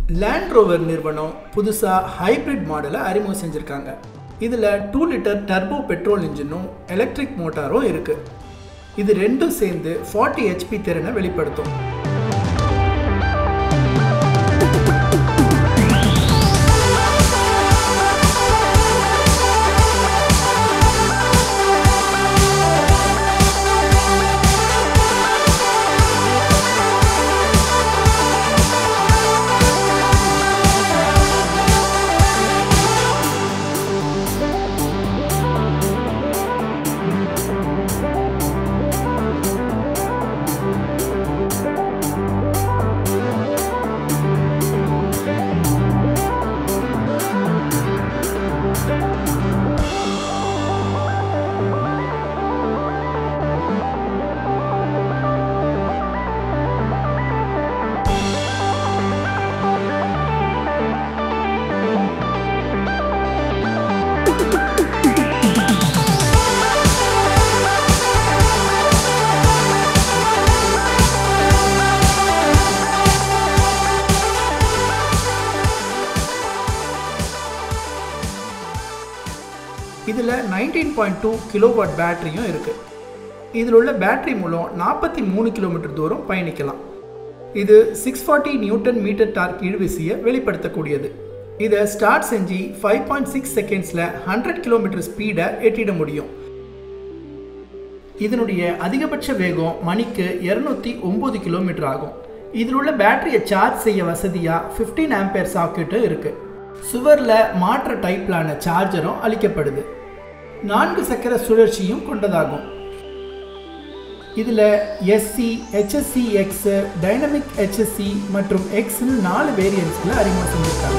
Land Rover நிறுவனம் புதுசா hybrid மாடலை அறிமுகம் செஞ்சிருக்காங்க. இதுல 2 லிட்டர் டர்போ பெட்ரோல் இன்ஜினும் எலக்ட்ரிக் மோட்டாரும் இருக்கு. இது ரெண்டும் சேர்ந்து 40 HP திறனை வெளிப்படுத்தும். இதில் 19.2 கிலோவாட் பேட்டரியும் இருக்குது. இதில் உள்ள பேட்டரி மூலம் 43 கிலோமீட்டர் தூரம் பயணிக்கலாம். இது 640 நியூட்டன் மீட்டர் டார்க் இழுவிசையை வெளிப்படுத்தக்கூடியது. இதை ஸ்டார்ட் செஞ்சு 5.6 செகண்ட்ஸில் 100 கிலோமீட்டர் ஸ்பீடை எட்டிட முடியும். இதனுடைய அதிகபட்ச வேகம் மணிக்கு 209 கிலோமீட்டர் ஆகும். இதில் உள்ள பேட்டரியை சார்ஜ் செய்ய வசதியாக 15 ஆம்பியர் சாக்கெட்டும் இருக்குது. சுவரில் மாற்ற டைப்லான சார்ஜரும் அளிக்கப்படுது. 4 சக்கர சுழற்சியும் கொண்டதாகும். இதில் SC, HSC X, dynamic HSC மற்றும் Xன்னு 4 வேரியன்ட்ஸில் அறிமுகம் செஞ்சிருக்காங்க.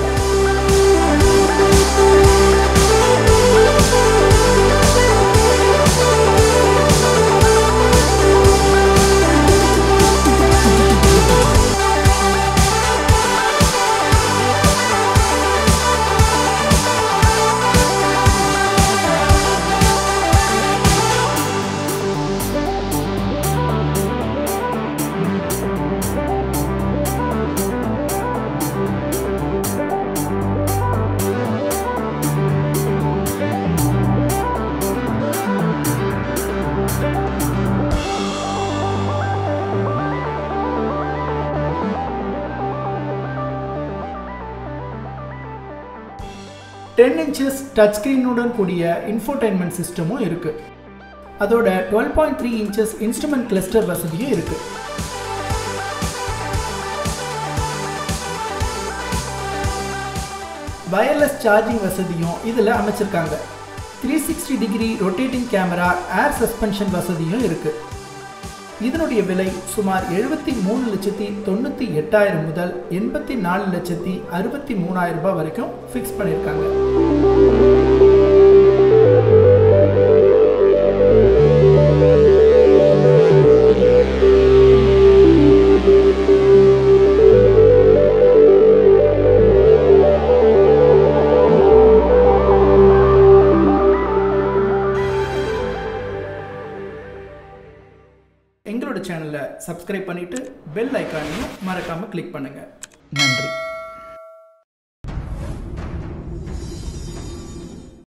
டென் இன்ச்சஸ் டச் ஸ்க்ரீனுடன் கூடிய இன்ஃபோடைன்மெண்ட் சிஸ்டமும் இருக்குது. அதோட 12.3 இன்ச்சஸ் இன்ஸ்ட்ருமெண்ட் கிளஸ்டர் வசதியும் இருக்குது. வயர்லெஸ் சார்ஜிங் வசதியும் இதில் அமைச்சிருக்காங்க. 360 degree rotating camera, air suspension வசதியும் இருக்குது. இதனுடைய விலை சுமார் 73,98,000 முதல் 84,63,000 ரூபாய் வரைக்கும் ஃபிக்ஸ் பண்ணியிருக்காங்க. எங்களோட சேனலை சப்ஸ்கிரைப் பண்ணிட்டு பெல் ஐக்கானையும் மறக்காம கிளிக் பண்ணுங்க. நன்றி.